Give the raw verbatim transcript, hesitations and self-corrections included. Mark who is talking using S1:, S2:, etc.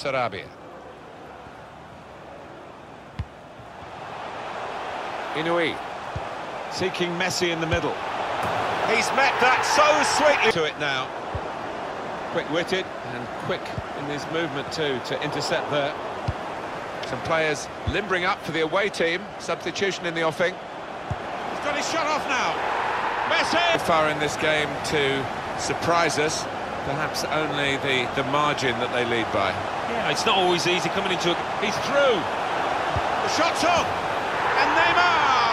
S1: Sarabia. Inui. Seeking Messi in the middle. He's met that so sweetly to it now. Quick-witted and quick in his movement too to intercept there. Some players limbering up for the away team. Substitution in the offing. He's got his shot off now. Messi! Far in this game to surprise us. Perhaps only the, the margin that they lead by.
S2: Yeah, it's not always easy coming into a... He's through!
S1: The shot's on! And Neymar!